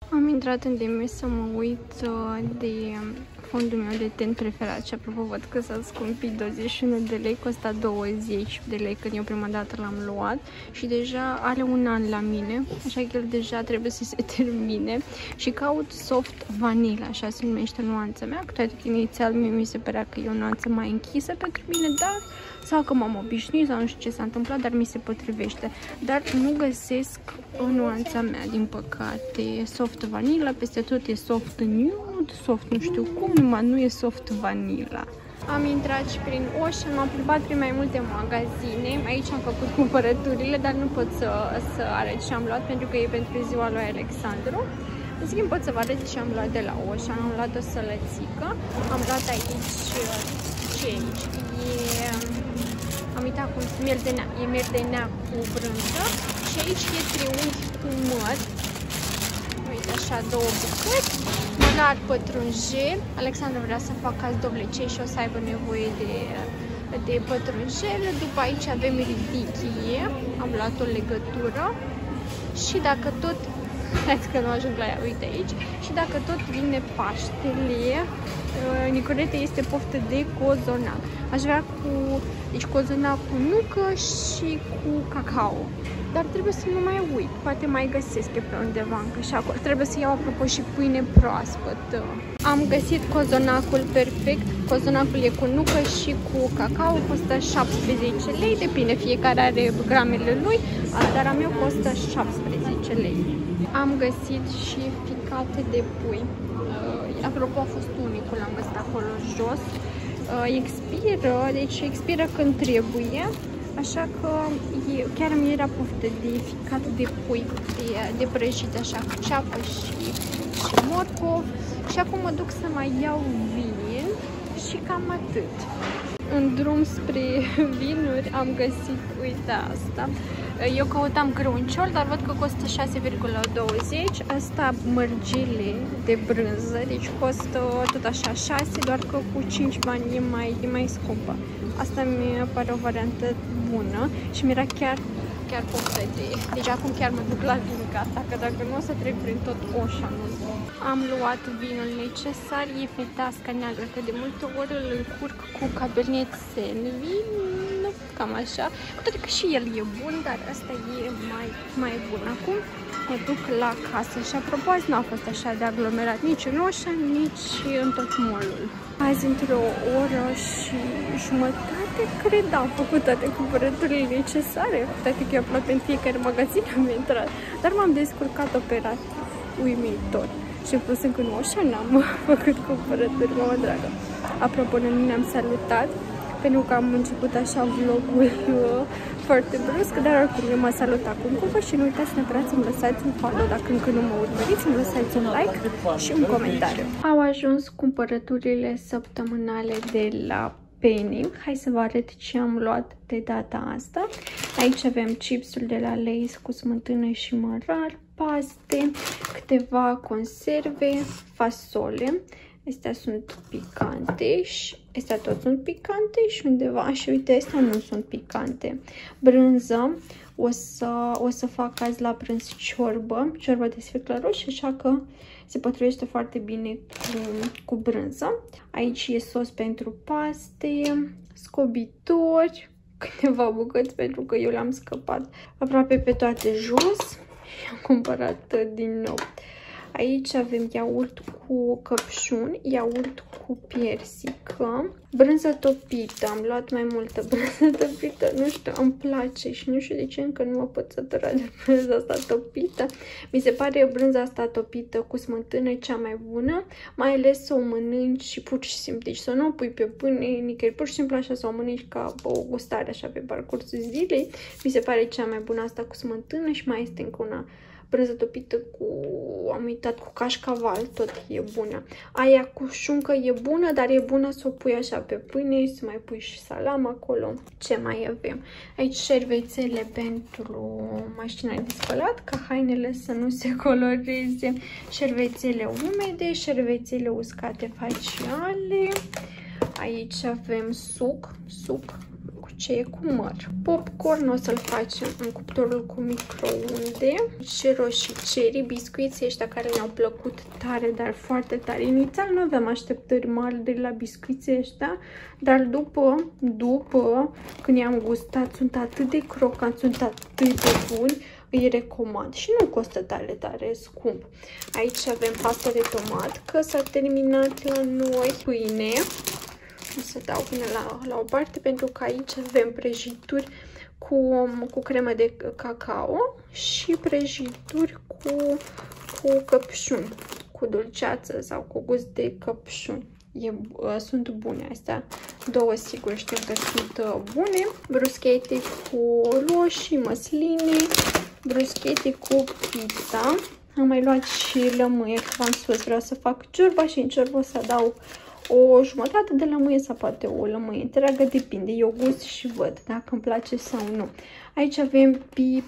Am intrat în Demes să mă uit de fondul meu de ten preferat și apropo văd că s-a scumpit 21 de lei, costa 20 de lei când eu prima dată l-am luat și deja are un an la mine, așa că el deja trebuie să se termine și caut soft vanilla, așa se numește nuanța mea, cu toate că inițial mi se părea că e o nuanță mai închisă pentru mine, dar sau că m-am obișnuit sau nu știu ce s-a întâmplat, dar mi se potrivește. Dar nu găsesc o nuanța mea, din păcate. E soft vanilla, peste tot e soft nude, soft nu știu cum, numai nu e soft vanilla. Am intrat și prin Ocean, m-am plimbat prin mai multe magazine. Aici am făcut cumpărăturile, dar nu pot să arăt ce am luat pentru că e pentru ziua lui Alexandru. În schimb pot să vă arăt ce am luat de la Ocean. Am luat o sălățică, am luat aici ce aici? Am uitat cum miel de nea. E miel de nea cu brânză și aici e triunghi cu măr. Uite așa, două bucăți. Mănar pătrunjel. Alexandru vrea să facă azi dovlecei și o să aibă nevoie de pătrunjel. După aici avem ridichie. Am luat o legătură. Și dacă tot... Hai că nu ajung la ea, uite aici. Și dacă tot vine Paștele, Nicolete este poftă de cozonac. Aș vrea deci cozonac cu nucă și cu cacao. Dar trebuie să nu mai uit, poate mai găsesc pe undeva încă și acolo. Trebuie să iau apropo și pâine proaspătă. Am găsit cozonacul perfect. Cozonacul e cu nucă și cu cacao, costă 17 lei, depinde, fiecare are gramele lui, dar a meu costă 17 lei. Am găsit și ficate de pui. Apropo, a fost unicul, am găsit acolo jos. Expiră când trebuie, așa că chiar mi era poftă de ficat de pui, de prăjit așa cu ceapă și morcov. Și acum mă duc să mai iau vin și cam atât. În drum spre vinuri am găsit, uite asta. Eu căutam crâunciol, dar văd că costă 6,20. Asta mărgile de brânză, deci costă tot așa 6, doar că cu 5 bani e mai scumpă. Asta mi pare o variantă bună și mi-era chiar poftă de... Deci acum chiar mă duc la vin gata, că dacă nu o să trec prin tot Oceanul. Am luat vinul necesar, e fetasca neagră, că de multe ori îl încurc cu cabernet sauvignon, cam așa. Cu toate că și el e bun, dar asta e mai bun. Acum mă duc la casă și apropo, azi n-a fost așa de aglomerat nici în Ocean, nici în tot mall-ul. Azi între o oră și jumătate, cred, am făcut toate cumpărăturile necesare, cu toate că eu aproape în fiecare magazin am intrat, dar m-am descurcat operativ, uimitor. Și în plus încă în Ocean n-am făcut cumpărături, mama dragă. Apropo, noi ne-am salutat, pentru că am început așa vlogul foarte brusc, dar oricum eu mă salut acum cu vă și nu uitați neapărat să-mi lăsați un follow dacă încă nu mă urmăriți, să-mi lăsați un like și un comentariu. Au ajuns cumpărăturile săptămânale de la Penny. Hai să vă arăt ce am luat de data asta. Aici avem chipsul de la Lay's cu smântână și mărar, paste, câteva conserve, fasole. Astea sunt picante și astea tot sunt picante și undeva, și uite, astea nu sunt picante. Brânză, o să fac azi la prânz ciorbă de sfeclă roșie, așa că se potrivește foarte bine cu brânză. Aici e sos pentru paste, scobitori, câteva bucăți pentru că eu le-am scăpat aproape pe toate jos și am cumpărat din nou. Aici avem iaurt cu căpșuni, iaurt cu piersică, brânză topită. Am luat mai multă brânză topită, nu știu, îmi place și nu știu de ce încă nu mă pot sătura de brânza asta topită. Mi se pare brânza asta topită cu smântână cea mai bună, mai ales să o mănânci și pur și simplu, deci să nu o pui pe pâine, nicăieri, pur și simplu așa să o mănânci ca o gustare așa pe parcursul zilei. Mi se pare cea mai bună asta cu smântână și mai este încă una brânză topită am uitat, cu cașcaval, tot e bună. Aia cu șuncă e bună, dar e bună să o pui așa pe pâine, să mai pui și salam acolo. Ce mai avem? Aici șervețele pentru mașina de spălat, ca hainele să nu se coloreze, șervețele umede, șervețele uscate faciale. Aici avem suc cu ce e cu măr. Popcorn o să-l facem în cuptorul cu microunde. Și roșii cherry, biscuiții ăștia care mi-au plăcut tare, dar foarte tare. Inițial nu aveam așteptări mari de la biscuiții ăștia, dar după când i-am gustat, sunt atât de crocanți, sunt atât de buni, îi recomand și nu costă tare scump. Aici avem pasta de tomat, că s-a terminat la noi. Pâine, o să dau până la o parte, pentru că aici avem prăjituri cu cremă de cacao și prăjituri cu căpșuni, cu dulceață sau cu gust de căpșuni. Sunt bune astea, două sigur știm că sunt bune. Bruschete cu roșii, măsline, bruschete cu pizza. Am mai luat și lămâie, că v-am spus, vreau să fac ciorba și în ciorbă o să adaug o jumătate de lămâie sau poate o lămâie întreagă, depinde, eu gust și văd dacă îmi place sau nu. Aici avem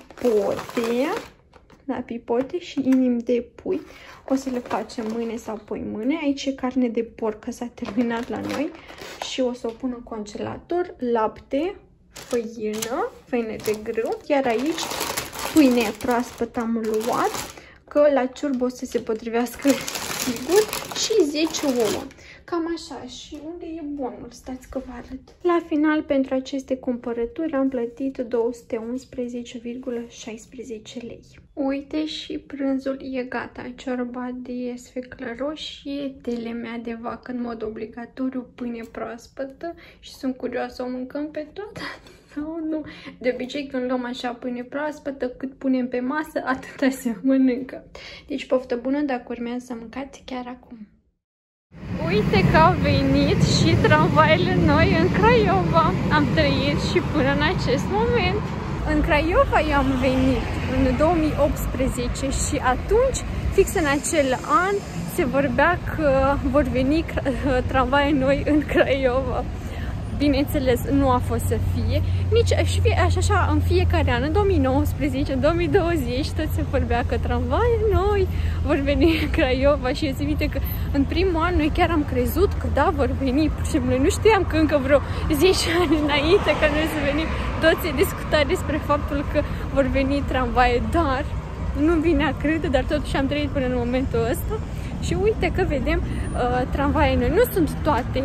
pipote și inimi de pui. O să le facem mâine sau poimâine. Aici e carne de porc, că s-a terminat la noi și o să o pun în congelator. Lapte, făină de grâu. Iar aici pâine proaspăt am luat, că la ciorbă o să se potrivească sigur, și 10 ouă. Cam așa. Și unde e bonul? Stați că vă arăt. La final, pentru aceste cumpărături, am plătit 211,16 lei. Uite, și prânzul e gata. Ciorba de sfeclă roșie, telemea de vacă în mod obligatoriu, pâine proaspătă și sunt curioasă, o mâncăm pe toată sau nu. De obicei, când luăm așa pâine proaspătă, cât punem pe masă, atâta se mănâncă. Deci, poftă bună dacă urmează să mâncați chiar acum. Uite că au venit și tramvaiele noi în Craiova. Am trăit și până în acest moment. În Craiova eu am venit în 2018 și atunci, fix în acel an, se vorbea că vor veni tramvaie noi în Craiova. Bineînțeles, nu a fost să fie, nici așa în fiecare an, în 2019, 2020, tot se vorbea că tramvaie noi vor veni în Craiova și eu țin minte că în primul an noi chiar am crezut că da, vor veni, pur și simplu, noi nu știam că încă vreo 10 ani înainte că noi să venim, toți se discuta despre faptul că vor veni tramvaie, dar nu vine a crede, dar totuși am trăit până în momentul ăsta și uite că vedem tramvaie noi, nu sunt toate...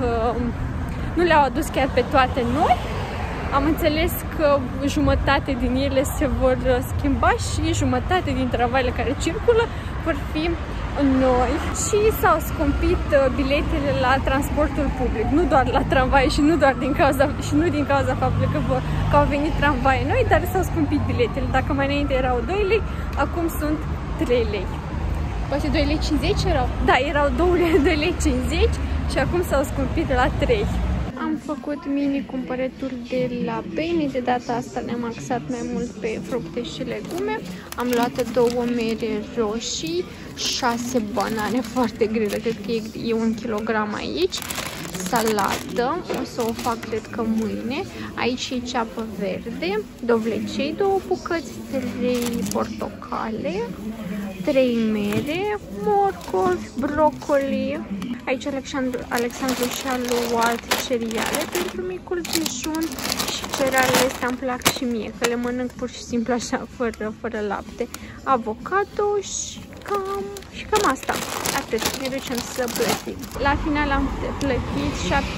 Nu le-au adus chiar pe toate noi. Am înțeles că jumătate din ele se vor schimba și jumătate din tramvaiele care circulă vor fi noi. Și s-au scumpit biletele la transportul public, nu doar la tramvai și nu din cauza faptului că au venit tramvaie noi, dar s-au scumpit biletele. Dacă mai înainte erau 2 lei, acum sunt 3 lei. Poate 2,50 lei erau? Da, erau 2,50 lei și acum s-au scumpit la 3. Am făcut mini cumpărături de la Penny, de data asta ne-am axat mai mult pe fructe și legume. Am luat 2 mere roșii, 6 banane foarte grele, cred că e 1 kilogram aici. Salată, o să o fac cred că mâine. Aici e ceapă verde, dovlecei, 2 bucăți, 3 portocale, 3 mere, morcovi, brocoli. Aici Alexandru și-a luat cereale pentru micul dejun și cerealele astea îmi plac și mie, că le mănânc pur și simplu așa, fără lapte. Avocado și cam asta. Atât, ne ducem să plătim. La final am plătit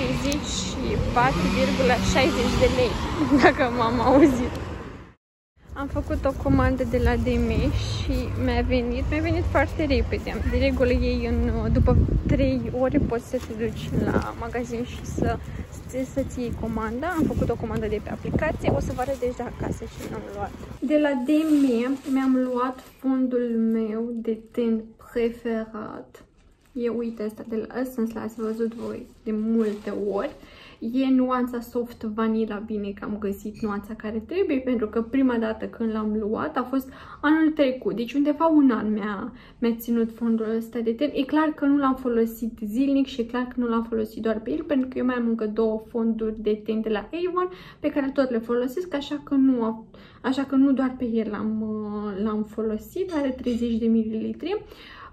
74,60 de lei, dacă m-am auzit. Am făcut o comandă de la DM și mi-a venit foarte repede. De regulă ei după 3 ore poți să te duci la magazin și să-ți iei comanda. Am făcut o comandă de pe aplicație, o să vă arăt deja acasă și n-am luat. De la DM mi-am luat fondul meu de ten preferat. Uite asta de la Essence, l-ați văzut voi de multe ori. E nuanța soft vanilla, bine că am găsit nuanța care trebuie, pentru că prima dată când l-am luat a fost anul trecut, deci undeva un an mi-a ținut fondul ăsta de ten. E clar că nu l-am folosit zilnic și e clar că nu l-am folosit doar pe el, pentru că eu mai am încă 2 fonduri de ten de la Avon pe care tot le folosesc, așa că nu doar pe el l-am folosit, are 30 de ml.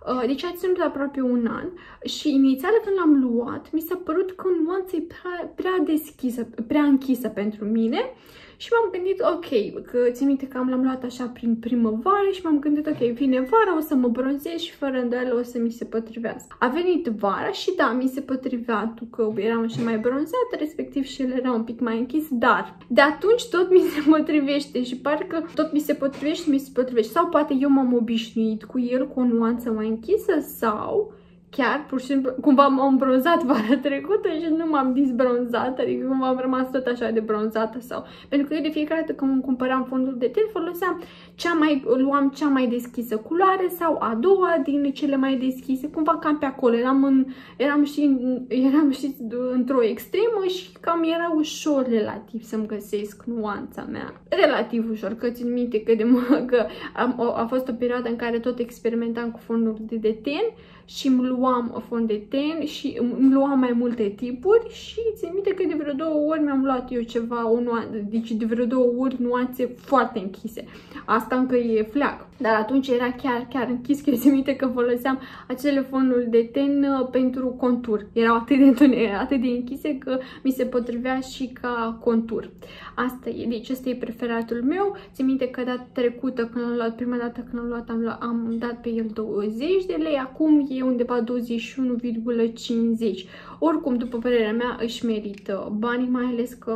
Deci a ținut aproape un an și inițial când l-am luat, mi s-a părut că nuanța e prea închisă pentru mine. Și m-am gândit, ok, că țin minte că l-am luat așa prin primăvară și m-am gândit, ok, vine vara, o să mă bronzez și fără îndoială o să mi se potrivească. A venit vara și da, mi se potrivea, că eram așa mai bronzată, respectiv și el era un pic mai închis, dar de atunci tot mi se potrivește și parcă tot mi se potrivește, sau poate eu m-am obișnuit cu el, cu o nuanță mai închisă, sau chiar, pur și simplu, cumva m-am bronzat vara trecută și nu m-am disbronzat, adică cumva am rămas tot așa de bronzată sau... Pentru că eu de fiecare dată când îmi cumpăram fondul de ten, foloseam luam cea mai deschisă culoare sau a doua din cele mai deschise, cumva cam pe acolo. Eram și într-o extremă și cam era ușor relativ să-mi găsesc nuanța mea. Relativ ușor, că țin minte că a fost o perioadă în care tot experimentam cu fondul de ten și îmi luam fond de ten și îmi luam mai multe tipuri și țin minte că de vreo 2 ori mi-am luat eu ceva, deci de vreo 2 ori nuanțe foarte închise. Asta încă e fleac, dar atunci era chiar închis, că eu țin minte că foloseam acele fonduri de ten pentru contur. Erau atât de închise că mi se potrivea și ca contur. Asta e, deci ăsta e preferatul meu. Țin minte că data trecută, când l-am luat, prima dată când l-am luat, am dat pe el 20 de lei, acum e undeva 21,50. Oricum, după părerea mea, își merită banii, mai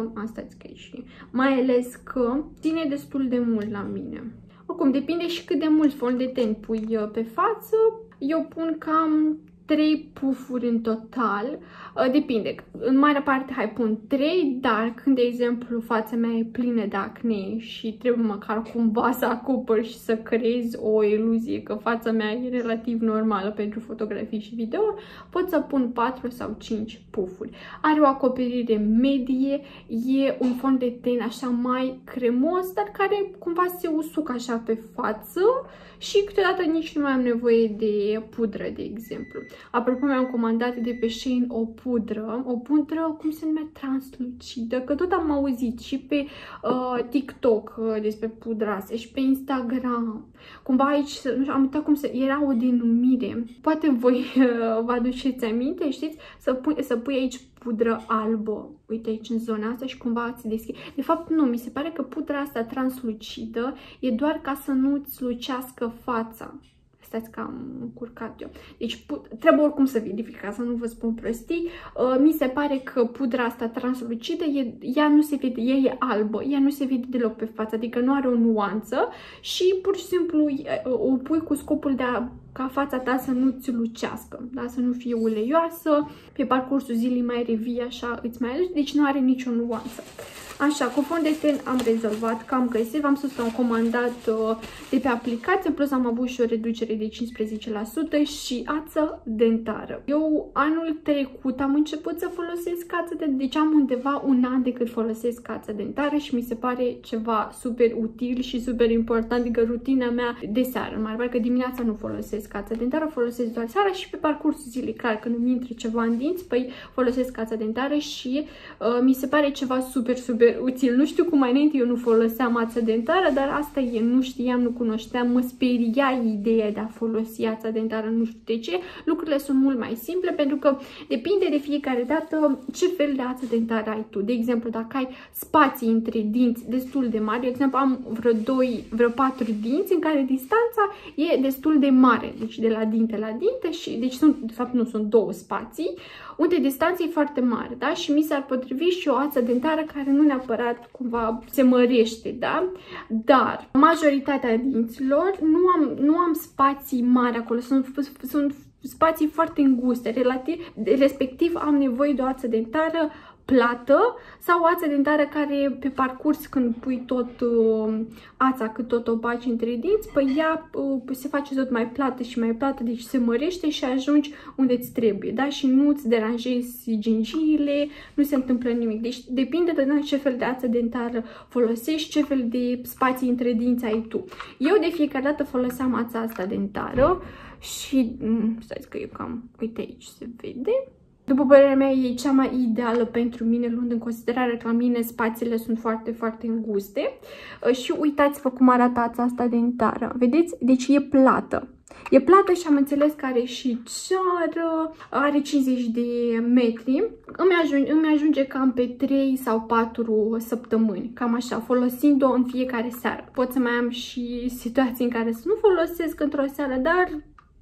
ales că ține destul de mult la mine. Oricum, depinde și cât de mult fond de ten pui pe față. Eu pun cam 3 pufuri în total, depinde, în mare parte pun 3, dar când, de exemplu, fața mea e plină de acne și trebuie măcar cumva să acopăr și să creez o iluzie că fața mea e relativ normală pentru fotografii și video, pot să pun 4 sau 5 pufuri. Are o acoperire medie, e un fond de ten așa mai cremos, dar care cumva se usucă așa pe față și câteodată nici nu mai am nevoie de pudră, de exemplu. Apropo, mi-am comandat de pe Shein o pudră, cum se numea, translucidă, că tot am auzit și pe TikTok despre pudra asta și pe Instagram. Cumva aici, nu știu, am uitat cum era o denumire. Poate voi vă aduceți aminte, știți? Să pui aici pudră albă, uite aici în zona asta și cumva îți deschide. De fapt, nu, mi se pare că pudra asta translucidă e doar ca să nu-ți lucească fața. Stați că am încurcat eu. Deci trebuie oricum să verific, ca să nu vă spun prostii. Mi se pare că pudra asta translucidă, ea nu se vede, ea e albă, ea nu se vede deloc pe față, adică nu are o nuanță și pur și simplu o pui cu scopul de ca fața ta să nu-ți lucească, da? Să nu fie uleioasă, pe parcursul zilei mai revii așa, îți mai alegi, deci nu are nicio nuanță. Așa, cu fond de ten am rezolvat, că am găsit, v-am spus că am comandat de pe aplicație, plus am avut și o reducere de 15% și ață dentară. Eu anul trecut am început să folosesc ață dentară, deci am undeva un an de când folosesc ață dentară și mi se pare ceva super util și super important, adică rutina mea de seară. În mare parte că dimineața nu folosesc ață dentară, folosesc doar seara și pe parcursul zilei, clar, când îmi intre ceva în dinți, păi folosesc ață dentară și mi se pare ceva super util. Nu știu cum mai înainte eu nu foloseam ață dentară, dar asta e, nu știam, nu cunoșteam, mă speria ideea de a folosi ața dentară, nu știu de ce. Lucrurile sunt mult mai simple pentru că depinde de fiecare dată ce fel de ață dentară ai tu. De exemplu, dacă ai spații între dinți destul de mari, de exemplu am vreo 4 dinți în care distanța e destul de mare, deci de la dinte la dinte și deci de fapt nu sunt 2 spații, unde distanța e foarte mare, da? Și mi s-ar potrivi și o ață dentară care nu neapărat cumva se mărește, da? Dar majoritatea dinților nu am spații mari acolo, sunt spații foarte înguste, respectiv am nevoie de o ață dentară plată sau o ață dentară care pe parcurs, când pui tot ața, cât tot o bagi între dinți, păi ea se face tot mai plată și mai plată, deci se mărește și ajungi unde îți trebuie, da? Și nu îți deranjezi gingiile, nu se întâmplă nimic. Deci depinde de ce fel de ață dentară folosești, ce fel de spații între dinți ai tu. Eu de fiecare dată foloseam ața asta dentară și, stai că eu cam, uite aici se vede. După părerea mea, e cea mai ideală pentru mine, luând în considerare că la mine spațiile sunt foarte, foarte înguste. Și uitați-vă cum arată ața asta dentară. Vedeți? Deci e plată. E plată și am înțeles că are și ceară, are 50 de metri. Îmi ajunge cam pe 3 sau 4 săptămâni, cam așa, folosind-o în fiecare seară. Pot să mai am și situații în care să nu folosesc într-o seară, dar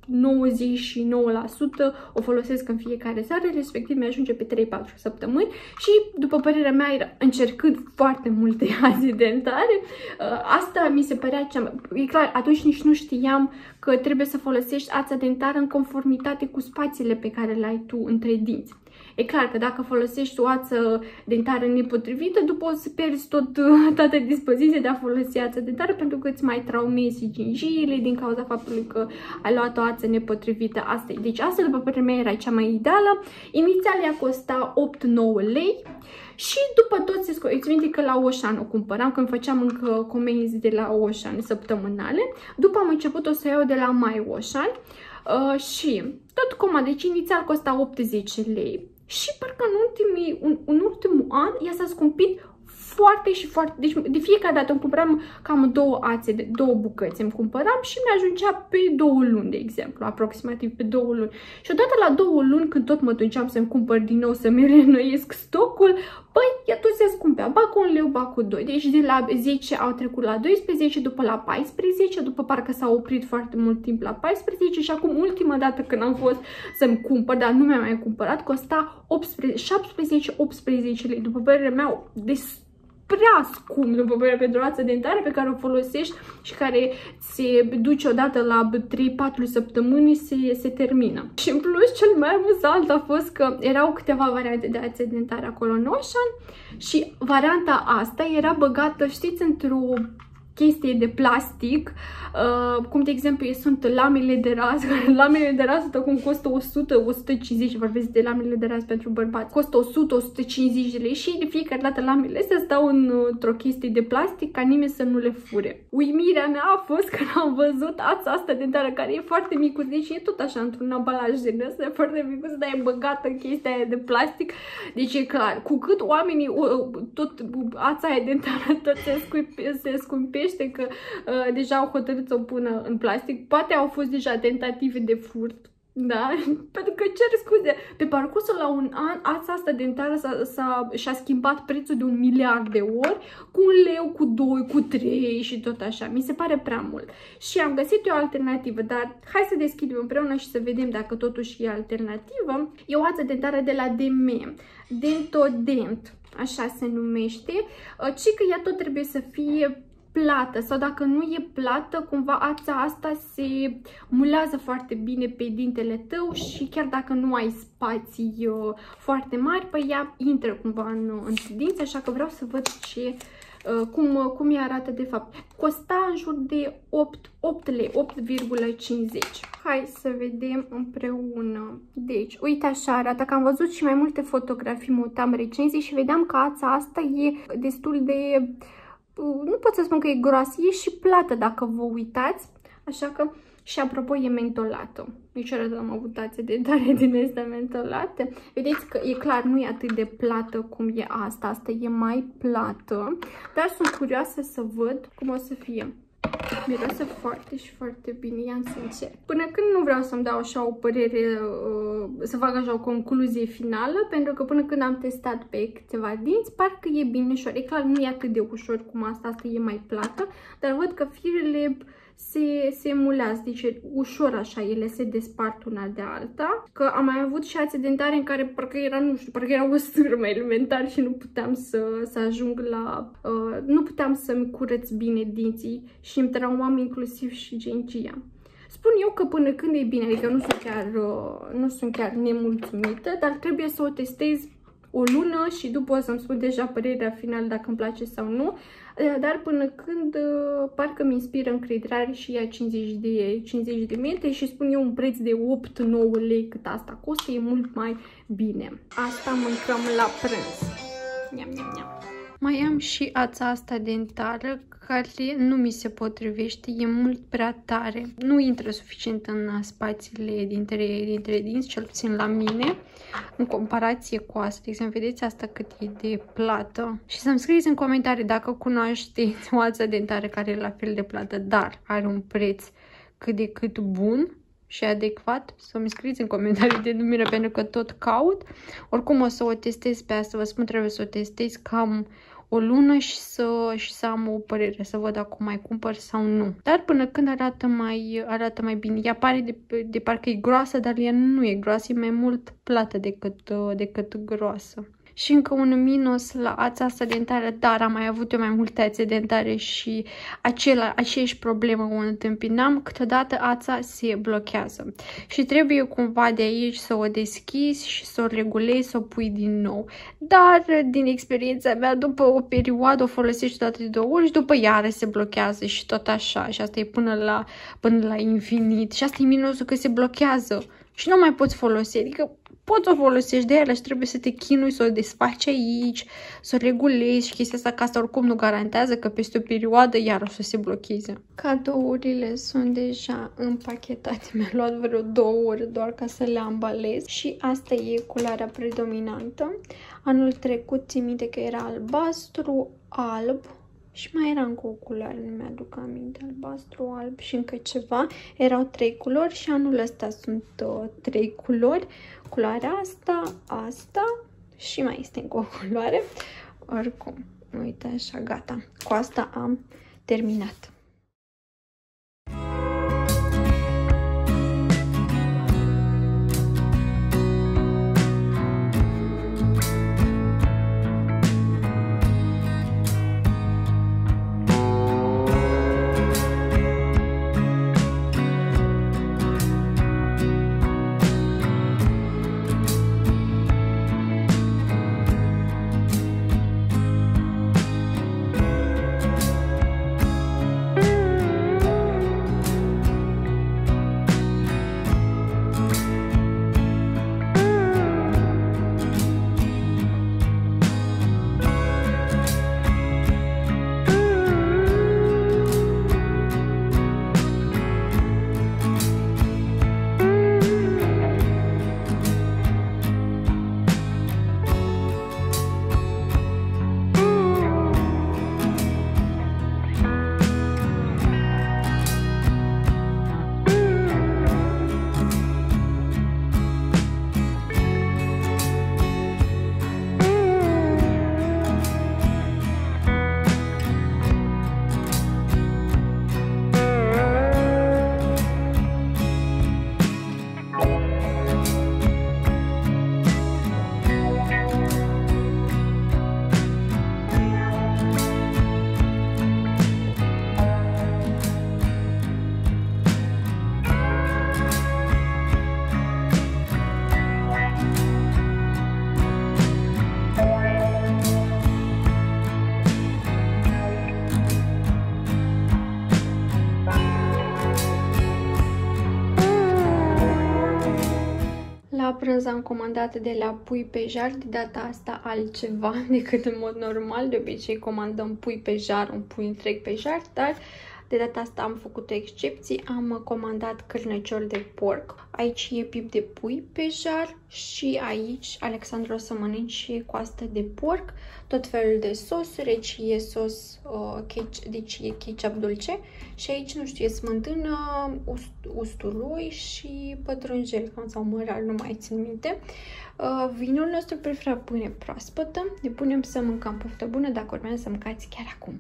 99% o folosesc în fiecare seară, respectiv mi-ajunge pe 3-4 săptămâni și, după părerea mea, încercând foarte multe aze dentare, asta mi se părea cea mai... E clar, atunci nici nu știam că trebuie să folosești ața dentară în conformitate cu spațiile pe care le ai tu între dinți. E clar că dacă folosești o ață dentară nepotrivită, după o să pierzi toată dispoziția de a folosi ața dentară, pentru că îți mai traumezi gingiile din cauza faptului că ai luat o ață nepotrivită. Asta e. Deci asta, după părerea mea, era cea mai ideală. Inițial ea costa 8-9 lei. Și după tot se scoate, îți minte că la Oșan o cumpăram, când făceam încă comenzi de la Oșan săptămânale. După am început o să iau de la My Oșan și tot coma, deci inițial costa 80 lei. Și parcă în ultimul an ea s-a scumpit foarte și foarte, deci de fiecare dată îmi cumpăram cam 2 ațe, 2 bucăți îmi cumpăram și mi-ajungea pe 2 luni, de exemplu, aproximativ pe 2 luni. Și odată la 2 luni, când tot mă duceam să-mi cumpăr din nou, să-mi reînnoiesc stocul, păi, ea tot se scumpea, ba cu 1 leu, ba cu 2. Deci de la 10 au trecut la 12, după la 14, după parcă s-a oprit foarte mult timp la 14 și acum ultima dată când am fost să-mi cumpăr, dar nu mi-am mai cumpărat, costa 17-18 lei, după părerea mea, prea scump, după părerea, pentru o ață dentară pe care o folosești și care se duce odată la 3-4 săptămâni, se termină. Și în plus, cel mai amuzant a fost că erau câteva variante de ațe dentare acolo în Oșan și varianta asta era băgată, știți, într-o chestie de plastic, cum de exemplu sunt lamele de ras. Lamele de ras acum costă 100-150, vorbesc de lamele de ras pentru bărbați, costă 100-150 de lei și de fiecare dată lamele astea stau într-o chestie de plastic ca nimeni să nu le fure. Uimirea mea a fost când am văzut ața asta dentară, care e foarte micuț, deci e tot așa într-un ambalaj din ăsta, foarte micuț, dar e băgată în chestia aia de plastic. Deci e clar, cu cât oamenii, tot ața aia dentară tot se scumpește, că deja au hotărât să o pună în plastic. Poate au fost deja tentative de furt, da? Pentru că cer scuze, pe parcursul la un an, ața asta dentară și-a schimbat prețul de 1 miliard de ori, cu 1 leu, cu 2, cu 3 și tot așa. Mi se pare prea mult. Și am găsit o alternativă, dar hai să deschidem împreună și să vedem dacă totuși e alternativă. E o ață dentară de la DM, Dentodent, așa se numește, ci că ea tot trebuie să fie plată, sau dacă nu e plată, cumva ața asta se mulează foarte bine pe dintele tău și chiar dacă nu ai spații foarte mari, păi ea intră cumva în dinți, așa că vreau să văd cum ea arată de fapt. Costa în jur de 8 lei, 8,50. Hai să vedem împreună. Deci, uite așa arată, că am văzut și mai multe fotografii, mă uitam recenzii și vedeam că ața asta e destul de... Nu pot să spun că e groasă, e și plată dacă vă uitați, așa că, și apropo, e mentolată. Niciodată nu am avut ațe dentare din astea mentolate. Vedeți că e clar, nu e atât de plată cum e asta, asta e mai plată, dar sunt curioasă să văd cum o să fie. Miroase foarte și foarte bine, i-am sincer. Până când nu vreau să-mi dau așa o părere, să fac așa o concluzie finală, pentru că până când am testat pe câteva dinți, parcă e bine ușor. E clar, nu e atât de ușor cum asta e mai plată, dar văd că firele se emulează, deci ușor așa ele se despart una de alta. Că am mai avut și ațe dentare în care parcă era, nu știu, parcă era o sârmă elementar și nu puteam să ajung la... nu puteam să-mi curăț bine dinții și îmi traumam inclusiv și gengia. Spun eu că până când e bine, adică nu sunt chiar nemulțumită, dar trebuie să o testez o lună și după o să-mi spun deja părerea finală dacă îmi place sau nu. Dar până când parcă mi inspiră încredere și ea 50 de metri și spun eu un preț de 8-9 lei cât asta costă, e mult mai bine. Asta mâncăm la prânz. Niam, niam, niam. Mai am și ața asta dentară care nu mi se potrivește, e mult prea tare. Nu intră suficient în spațiile dintre dinți, cel puțin la mine, în comparație cu asta. De exemplu, vedeți asta cât e de plată. Și să-mi scrieți în comentarii dacă cunoașteți o ață dentară care e la fel de plată, dar are un preț cât de cât bun și adecvat. Să-mi scrieți în comentarii de numire pentru că tot caut. Oricum o să o testez pe asta, vă spun, trebuie să o testez cam o lună și să am o părere, să văd dacă o mai cumpăr sau nu. Dar până când arată mai bine. Ea pare de parcă e groasă, dar ea nu e groasă, e mai mult plată decât groasă. Și încă un minus la ața asta dentară, dar am mai avut eu mai multe ațe dentare și aceeași problemă o întâmpinam, câteodată ața se blochează. Și trebuie cumva de aici să o deschizi și să o regulezi, să o pui din nou. Dar din experiența mea, după o perioadă o folosești toate de 2 ori și după iară se blochează și tot așa. Și asta e până la infinit. Și asta e minusul, că se blochează și nu mai poți folosi. Adică poți să o folosești de ele și trebuie să te chinui, să o desfaci aici, să o regulezi și chestia asta, că asta oricum nu garantează că peste o perioadă iar o să se blocheze. Cadourile sunt deja împachetate, mi-a luat vreo 2 ore doar ca să le ambalez și asta e culoarea predominantă. Anul trecut țin minte că era albastru, alb și mai era încă o culoare, nu mi-aduc aminte, albastru, alb și încă ceva. Erau 3 culori și anul ăsta sunt 3 culori. Culoarea asta și mai este încă o culoare. Oricum, uite așa, gata. Cu asta am terminat. La prânz am comandat de la Pui pe Jar, de data asta altceva decât în mod normal. De obicei comandăm pui pe jar, un pui întreg pe jar, dar de data asta am făcut o excepție, am comandat cârnăciori de porc. Aici e pip de pui pe jar și aici Alexandru o să mănânce coastă de porc, tot felul de sosuri, aici e sos, deci e ketchup dulce și aici, nu știu, e smântână, usturoi și pătrunjel sau mărar, nu mai țin minte. Vinul nostru preferat, pâine proaspătă. Ne punem să mâncăm, poftă bună dacă urmează să mâncați chiar acum.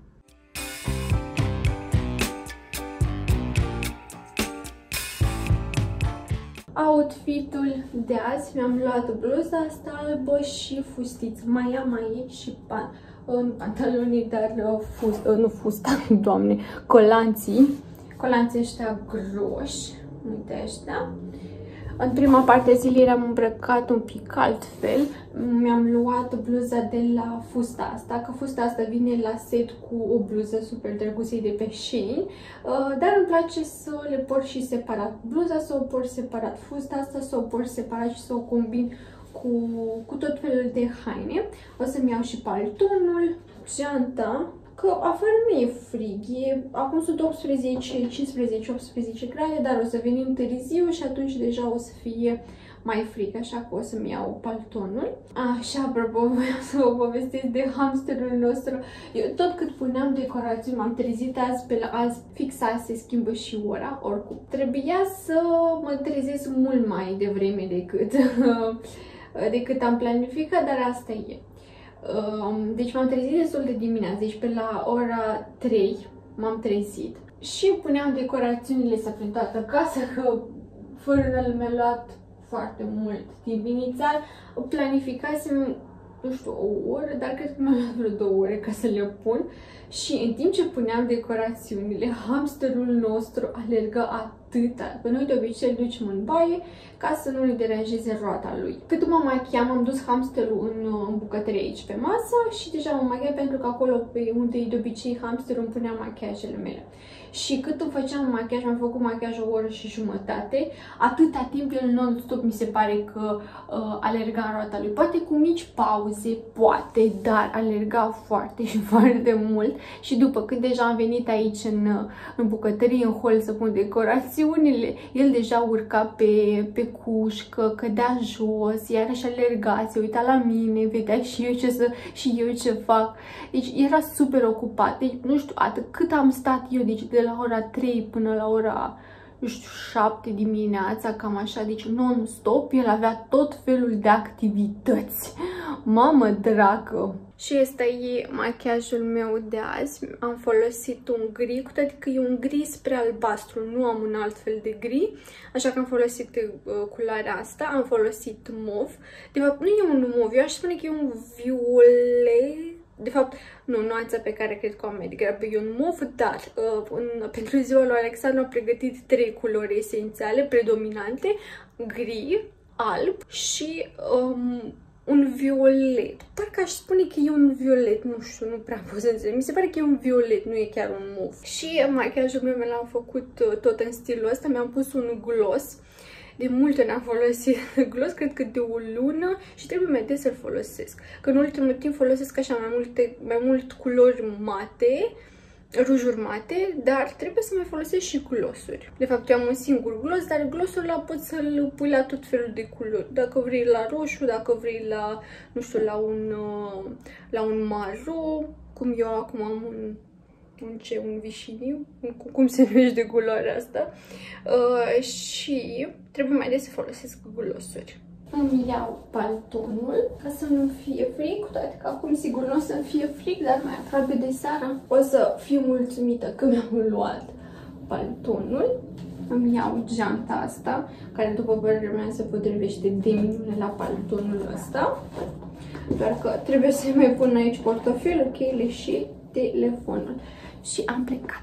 Outfitul de azi, mi-am luat bluza asta albă și fustiță. Mai am aici și pantalonii, dar nu fusta, doamne, colanții. Colanții ăștia groși, uite ăștia. În prima parte a zilei eram îmbrăcat un pic altfel. Mi-am luat bluza de la fusta asta, că fusta asta vine la set cu o bluză super drăguță de pe Shein, dar îmi place să le port și separat. Bluza să o port separat, fusta asta să o port separat și să o combin cu tot felul de haine. O să-mi iau și paltonul, geanta. că afară nu e frig, acum sunt 15-18 grade, dar o să venim târziu și atunci deja o să fie mai frig, așa că o să-mi iau paltonul. Așa, apropo, voiam să vă povestesc de hamsterul nostru. Eu tot cât puneam decorații, m-am trezit azi, fix azi se schimbă și ora, oricum. Trebuia să mă trezesc mult mai devreme decât am planificat, dar asta e. Deci m-am trezit destul de dimineață, deci pe la ora 3 m-am trezit și puneam decorațiunile să prin toată casa, că fărânul mi-a luat foarte mult timp. Inițial planificasem, nu știu, o oră, dar cred că mi-a luat vreo 2 ore ca să le pun și în timp ce puneam decorațiunile, hamsterul nostru alerga atâta, că noi de obicei îl ducem în baie ca să nu ne deranjeze roata lui. Cât mă machiam, am dus hamsterul în bucătărie aici pe masă și deja mă machiam pentru că acolo pe unde e de obicei hamsterul îmi puneam machiajele mele. Și cât îmi făceam machiaj, am făcut machiaj o oră și jumătate, atâta timp el non-stop mi se pare că alerga în roata lui. Poate cu mici pauze, poate, dar alerga foarte și foarte mult. Și după când deja am venit aici în bucătărie, în hol să pun decorațiunile, el deja urca pe cușcă, cădea jos, iarăși alerga, se uita la mine, vedea și eu ce fac. Deci era super ocupat. Deci, nu știu, atât cât am stat eu, deci de la ora 3 până la ora, nu știu, 7 dimineața, cam așa, deci non-stop, el avea tot felul de activități. Mamă dragă! Și ăsta e machiajul meu de azi. Am folosit un gri, cu toate că e un gri spre albastru, nu am un alt fel de gri, așa că am folosit culoarea asta, am folosit mov. De fapt, nu e un mov, eu aș spune că e un violet. De fapt, nu, nuanța pe care cred că o am mai degrabă e un mov, dar pentru ziua lui Alexandru am pregătit 3 culori esențiale, predominante, gri, alb și un violet. Parcă aș spune că e un violet, nu știu, nu prea pot să înțeleg. Mi se pare că e un violet, nu e chiar un mov. Și machiajul meu l-am făcut tot în stilul ăsta, mi-am pus un gloss. De multe n-am folosit gloss, cred că de o lună și trebuie mai des să-l folosesc. Că în ultimul timp folosesc așa mai mult culori mate, rujuri mate, dar trebuie să mai folosesc și glossuri. De fapt, eu am un singur gloss, dar glossul ăla poți să-l pui la tot felul de culori. Dacă vrei la roșu, dacă vrei la, nu știu, la un maro, cum eu acum am un vișiniu, cum se numește culoarea asta, și trebuie mai des să folosesc glossuri. Îmi iau paltonul ca să nu fie frig, cu toate că acum sigur nu o să fie frig, dar mai aproape de seară o să fiu mulțumită că mi-am luat paltonul. Îmi iau geanta asta, care după părerea mea se potrivește de minune la paltonul ăsta, doar că trebuie să mai pun aici portofelul, cheile și telefonul. Și am plecat.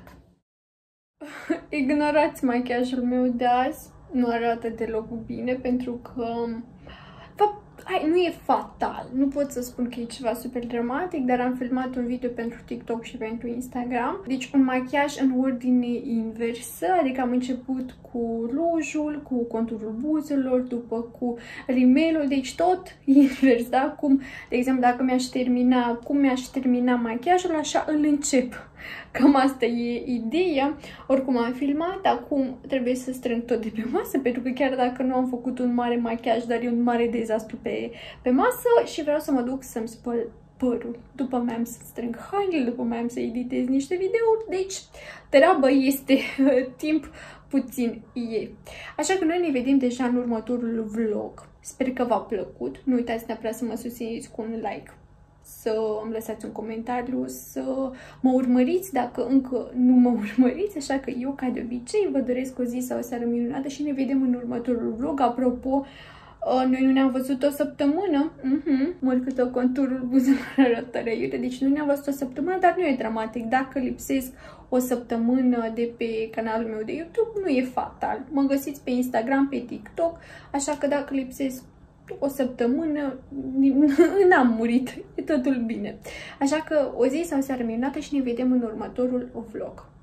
Ignorați machiajul meu de azi, nu arată deloc bine pentru că nu e fatal. Nu pot să spun că e ceva super dramatic, dar am filmat un video pentru TikTok și pentru Instagram. Deci un machiaj în ordine inversă, adică am început cu rujul, cu conturul buzelor, după cu rimelul, deci tot invers, da? Cum, de exemplu, dacă cum mi-aș termina machiajul, așa îl încep. Cam asta e ideea. Oricum am filmat, acum trebuie să strâng tot de pe masă, pentru că chiar dacă nu am făcut un mare machiaj, dar e un mare dezastru pe masă și vreau să mă duc să-mi spăl părul. După mai am să strâng hainele, după mai am să editez niște videouri, deci treabă este, timp puțin e. Așa că noi ne vedem deja în următorul vlog. Sper că v-a plăcut. Nu uitați neapărat să mă susțineți cu un like, să îmi lăsați un comentariu, să mă urmăriți dacă încă nu mă urmăriți, așa că eu, ca de obicei, vă doresc o zi sau o seară minunată și ne vedem în următorul vlog. Apropo, noi nu ne-am văzut o săptămână, mărcâtă conturul buzelor arătare iute, deci nu ne-am văzut o săptămână, dar nu e dramatic. Dacă lipsesc o săptămână de pe canalul meu de YouTube, nu e fatal. Mă găsiți pe Instagram, pe TikTok, așa că dacă lipsesc o săptămână, n-am murit, e totul bine. Așa că o zi sau o seară minunată și ne vedem în următorul vlog.